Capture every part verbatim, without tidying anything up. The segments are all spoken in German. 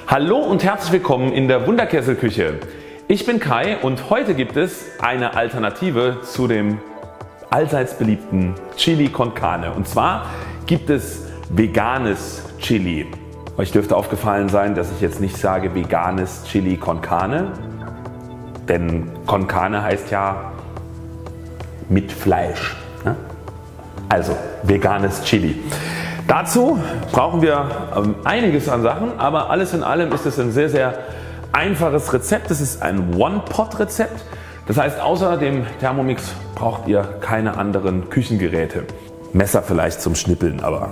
Hallo und herzlich willkommen in der Wunderkesselküche. Ich bin Kai und heute gibt es eine Alternative zu dem allseits beliebten Chili con Carne. Und zwar gibt es veganes Chili. Euch dürfte aufgefallen sein, dass ich jetzt nicht sage veganes Chili con Carne, denn con Carne heißt ja mit Fleisch. Also veganes Chili. Dazu brauchen wir ähm, einiges an Sachen, aber alles in allem ist es ein sehr sehr einfaches Rezept. Es ist ein One-Pot-Rezept. Das heißt, außer dem Thermomix braucht ihr keine anderen Küchengeräte. Messer vielleicht zum Schnippeln, aber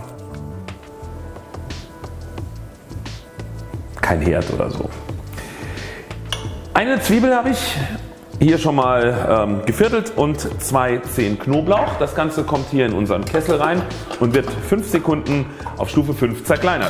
kein Herd oder so. Eine Zwiebel habe ich hier schon mal ähm, geviertelt und zwei Zehen Knoblauch. Das Ganze kommt hier in unseren Kessel rein und wird fünf Sekunden auf Stufe fünf zerkleinert.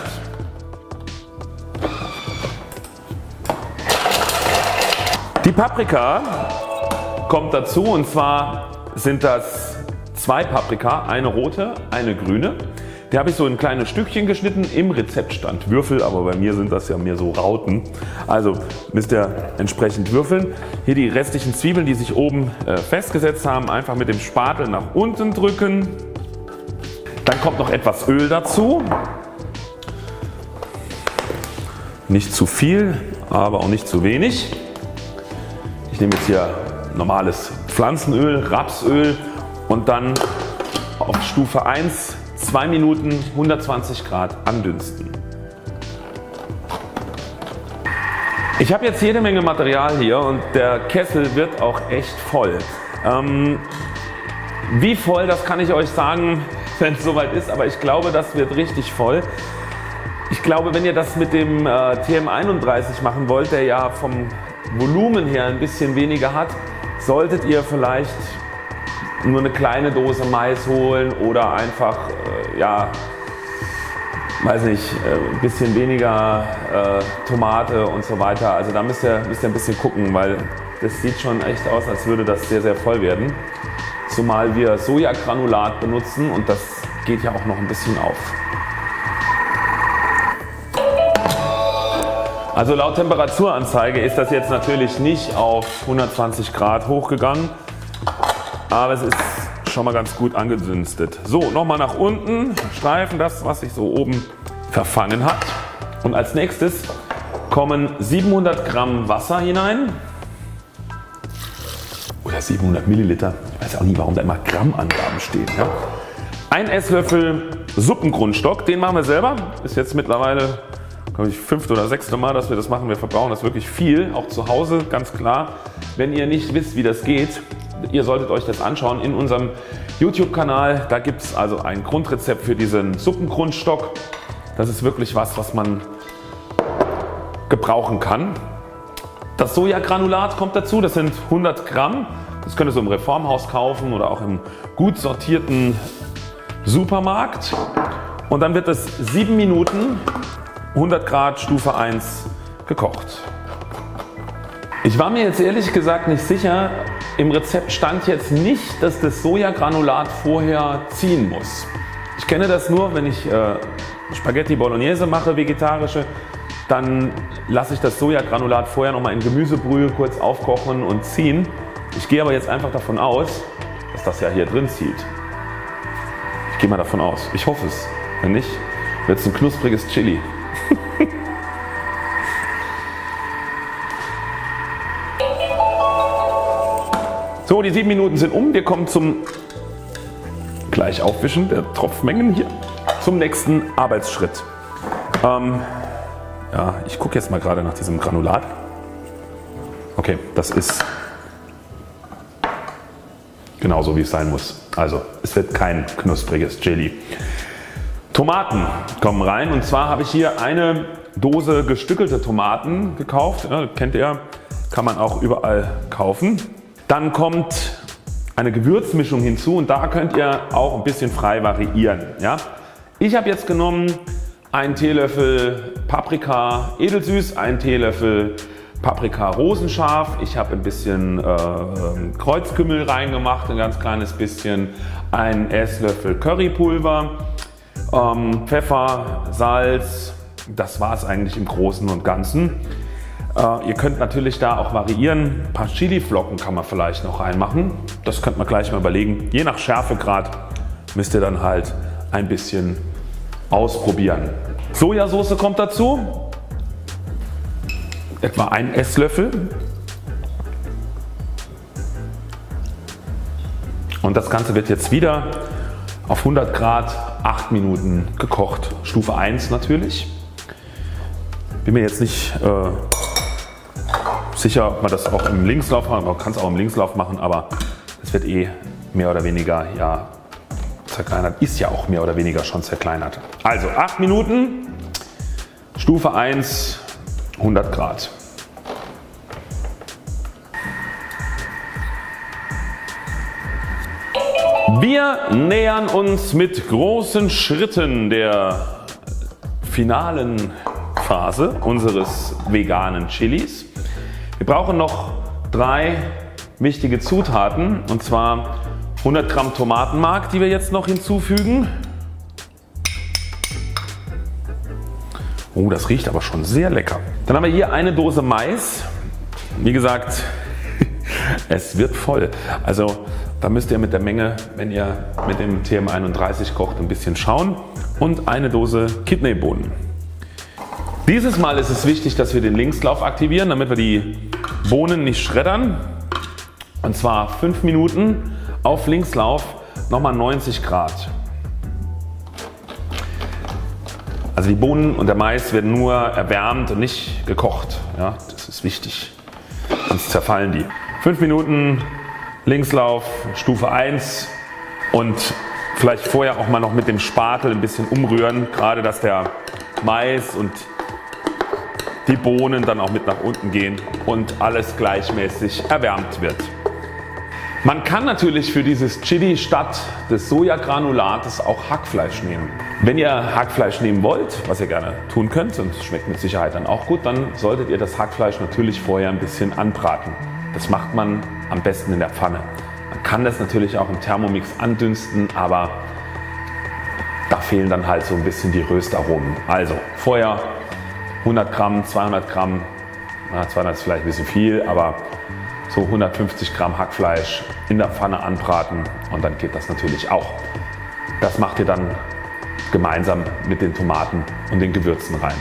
Die Paprika kommt dazu, und zwar sind das zwei Paprika, eine rote, eine grüne. Die habe ich so in kleine Stückchen geschnitten. Im Rezept stand Würfel, aber bei mir sind das ja mehr so Rauten. Also müsst ihr entsprechend würfeln. Hier die restlichen Zwiebeln, die sich oben äh, festgesetzt haben, einfach mit dem Spatel nach unten drücken. Dann kommt noch etwas Öl dazu. Nicht zu viel, aber auch nicht zu wenig. Ich nehme jetzt hier normales Pflanzenöl, Rapsöl und dann auf Stufe eins zwei Minuten hundertzwanzig Grad andünsten. Ich habe jetzt jede Menge Material hier und der Kessel wird auch echt voll. Ähm, wie voll, das kann ich euch sagen, wenn es soweit ist, aber ich glaube, das wird richtig voll. Ich glaube, wenn ihr das mit dem äh, T M einunddreißig machen wollt, der ja vom Volumen her ein bisschen weniger hat, solltet ihr vielleicht nur eine kleine Dose Mais holen oder einfach äh, ja, weiß nicht, äh, ein bisschen weniger äh, Tomate und so weiter. Also da müsst ihr, müsst ihr ein bisschen gucken, weil das sieht schon echt aus, als würde das sehr sehr voll werden. Zumal wir Sojagranulat benutzen und das geht ja auch noch ein bisschen auf. Also laut Temperaturanzeige ist das jetzt natürlich nicht auf hundertzwanzig Grad hochgegangen, aber es ist schon mal ganz gut angedünstet. So, nochmal nach unten streifen, das was sich so oben verfangen hat. Und als nächstes kommen siebenhundert Gramm Wasser hinein. Oder siebenhundert Milliliter. Ich weiß auch nie, warum da immer Grammangaben stehen. Ja? Ein Esslöffel Suppengrundstock, den machen wir selber. Ist jetzt mittlerweile, glaube ich, fünfte oder sechste Mal, dass wir das machen. Wir verbrauchen das wirklich viel, auch zu Hause, ganz klar. Wenn ihr nicht wisst, wie das geht, ihr solltet euch das anschauen in unserem YouTube-Kanal. Da gibt es also ein Grundrezept für diesen Suppengrundstock. Das ist wirklich was, was man gebrauchen kann. Das Sojagranulat kommt dazu, das sind hundert Gramm. Das könnt ihr so im Reformhaus kaufen oder auch im gut sortierten Supermarkt. Und dann wird es sieben Minuten hundert Grad Stufe eins gekocht. Ich war mir jetzt ehrlich gesagt nicht sicher. Im Rezept stand jetzt nicht, dass das Sojagranulat vorher ziehen muss. Ich kenne das nur, wenn ich äh, Spaghetti Bolognese mache, vegetarische, dann lasse ich das Sojagranulat vorher noch mal in Gemüsebrühe kurz aufkochen und ziehen. Ich gehe aber jetzt einfach davon aus, dass das ja hier drin zieht. Ich gehe mal davon aus. Ich hoffe es. Wenn nicht, wird es ein knuspriges Chili. So, die sieben Minuten sind um. Wir kommen zum gleich Aufwischen der Tropfmengen hier zum nächsten Arbeitsschritt. Ähm, ja, ich gucke jetzt mal gerade nach diesem Granulat. Okay, das ist genauso wie es sein muss. Also es wird kein knuspriges Chili. Tomaten kommen rein, und zwar habe ich hier eine Dose gestückelte Tomaten gekauft. Ja, kennt ihr, kann man auch überall kaufen. Dann kommt eine Gewürzmischung hinzu und da könnt ihr auch ein bisschen frei variieren. Ja? Ich habe jetzt genommen einen Teelöffel Paprika edelsüß, einen Teelöffel Paprika rosenscharf. Ich habe ein bisschen äh, Kreuzkümmel reingemacht, ein ganz kleines bisschen, einen Esslöffel Currypulver, ähm, Pfeffer, Salz, das war es eigentlich im Großen und Ganzen. Äh, ihr könnt natürlich da auch variieren. Ein paar Chili-Flocken kann man vielleicht noch reinmachen. Das könnt man gleich mal überlegen. Je nach Schärfegrad müsst ihr dann halt ein bisschen ausprobieren. Sojasauce kommt dazu. Etwa ein Esslöffel. Und das Ganze wird jetzt wieder auf hundert Grad acht Minuten gekocht. Stufe eins natürlich. Bin mir jetzt nicht äh, sicher, ob man das auch im Linkslauf macht. Man kann es auch im Linkslauf machen, aber es wird eh mehr oder weniger ja, zerkleinert. Ist ja auch mehr oder weniger schon zerkleinert. Also acht Minuten, Stufe eins, hundert Grad. Wir nähern uns mit großen Schritten der finalen Phase unseres veganen Chilis. Wir brauchen noch drei wichtige Zutaten, und zwar hundert Gramm Tomatenmark, die wir jetzt noch hinzufügen. Oh, das riecht aber schon sehr lecker. Dann haben wir hier eine Dose Mais. Wie gesagt, es wird voll. Also da müsst ihr mit der Menge, wenn ihr mit dem T M einunddreißig kocht, ein bisschen schauen. Und eine Dose Kidneybohnen. Dieses Mal ist es wichtig, dass wir den Linkslauf aktivieren, damit wir die Bohnen nicht schreddern. Und zwar fünf Minuten auf Linkslauf, nochmal neunzig Grad. Also die Bohnen und der Mais werden nur erwärmt und nicht gekocht. Ja, das ist wichtig, sonst zerfallen die. fünf Minuten Linkslauf, Stufe eins, und vielleicht vorher auch mal noch mit dem Spatel ein bisschen umrühren, gerade dass der Mais und die Bohnen dann auch mit nach unten gehen und alles gleichmäßig erwärmt wird. Man kann natürlich für dieses Chili statt des Sojagranulates auch Hackfleisch nehmen. Wenn ihr Hackfleisch nehmen wollt, was ihr gerne tun könnt, und es schmeckt mit Sicherheit dann auch gut, dann solltet ihr das Hackfleisch natürlich vorher ein bisschen anbraten. Das macht man am besten in der Pfanne. Man kann das natürlich auch im Thermomix andünsten, aber da fehlen dann halt so ein bisschen die Röstaromen. Also vorher hundert Gramm, zweihundert Gramm, na, zweihundert ist vielleicht ein bisschen viel, aber so hundertfünfzig Gramm Hackfleisch in der Pfanne anbraten, und dann geht das natürlich auch. Das macht ihr dann gemeinsam mit den Tomaten und den Gewürzen rein.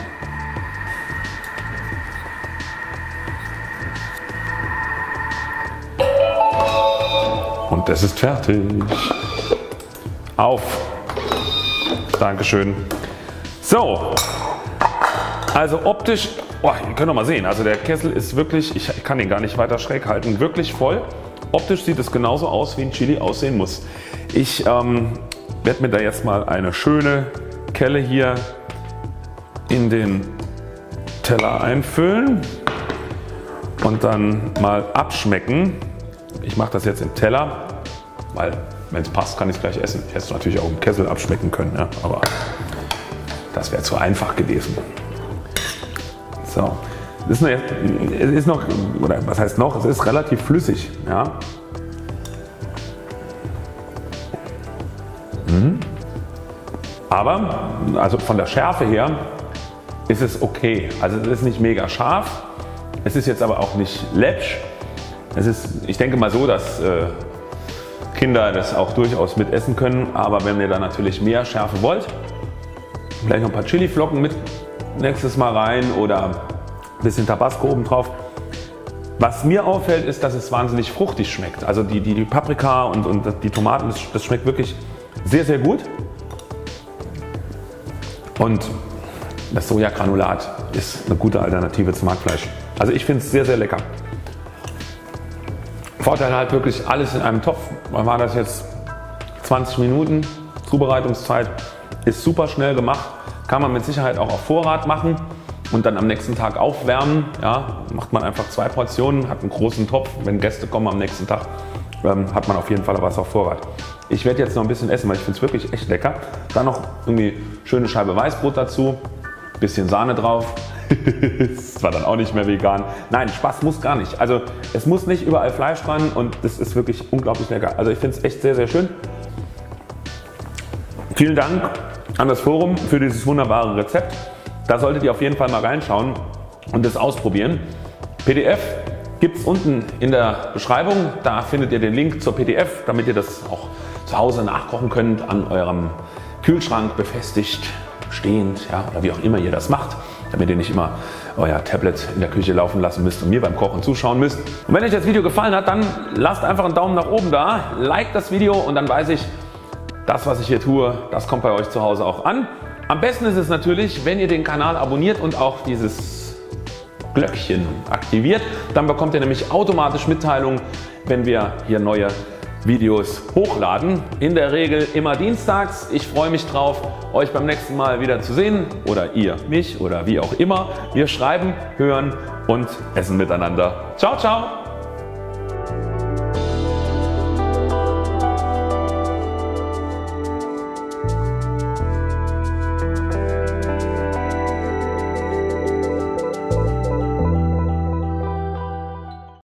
Und das ist fertig. Auf. Dankeschön. So. Also optisch, oh, ihr könnt doch mal sehen, also der Kessel ist wirklich, ich kann ihn gar nicht weiter schräg halten, wirklich voll. Optisch sieht es genauso aus, wie ein Chili aussehen muss. Ich ähm, werde mir da jetzt mal eine schöne Kelle hier in den Teller einfüllen und dann mal abschmecken. Ich mache das jetzt im Teller, weil wenn es passt, kann ich es gleich essen. Ich hätte es natürlich auch im Kessel abschmecken können, ja, aber das wäre zu einfach gewesen. So, es ist, noch, es ist noch, oder was heißt noch, es ist relativ flüssig. Ja. Mhm. Aber also von der Schärfe her ist es okay. Also es ist nicht mega scharf, es ist jetzt aber auch nicht läppsch. Es ist, ich denke mal so, dass äh, Kinder das auch durchaus mit essen können, aber wenn ihr da natürlich mehr Schärfe wollt, vielleicht noch ein paar Chiliflocken mit nächstes Mal rein oder ein bisschen Tabasco oben drauf. Was mir auffällt, ist, dass es wahnsinnig fruchtig schmeckt. Also die, die, die Paprika und, und die Tomaten, das, das schmeckt wirklich sehr, sehr gut. Und das Sojagranulat ist eine gute Alternative zum Hackfleisch. Also ich finde es sehr, sehr lecker. Vorteil halt wirklich alles in einem Topf. Man war das jetzt zwanzig Minuten Zubereitungszeit, ist super schnell gemacht, kann man mit Sicherheit auch auf Vorrat machen und dann am nächsten Tag aufwärmen. Ja, macht man einfach zwei Portionen, hat einen großen Topf. Wenn Gäste kommen am nächsten Tag, ähm, hat man auf jeden Fall was auf Vorrat. Ich werde jetzt noch ein bisschen essen, weil ich finde es wirklich echt lecker. Dann noch irgendwie schöne Scheibe Weißbrot dazu, bisschen Sahne drauf. Das war dann auch nicht mehr vegan. Nein, Spaß muss gar nicht. Also es muss nicht überall Fleisch dran und das ist wirklich unglaublich lecker. Also ich finde es echt sehr, sehr schön. Vielen Dank an das Forum für dieses wunderbare Rezept. Da solltet ihr auf jeden Fall mal reinschauen und das ausprobieren. P D F gibt es unten in der Beschreibung. Da findet ihr den Link zur P D F, damit ihr das auch zu Hause nachkochen könnt, an eurem Kühlschrank befestigt, stehend, ja, oder wie auch immer ihr das macht, damit ihr nicht immer euer Tablet in der Küche laufen lassen müsst und mir beim Kochen zuschauen müsst. Und wenn euch das Video gefallen hat, dann lasst einfach einen Daumen nach oben da, liked das Video und dann weiß ich, das, was ich hier tue, das kommt bei euch zu Hause auch an. Am besten ist es natürlich, wenn ihr den Kanal abonniert und auch dieses Glöckchen aktiviert. Dann bekommt ihr nämlich automatisch Mitteilungen, wenn wir hier neue Videos hochladen. In der Regel immer dienstags. Ich freue mich drauf, euch beim nächsten Mal wieder zu sehen oder ihr mich oder wie auch immer. Wir schreiben, hören und essen miteinander. Ciao, ciao!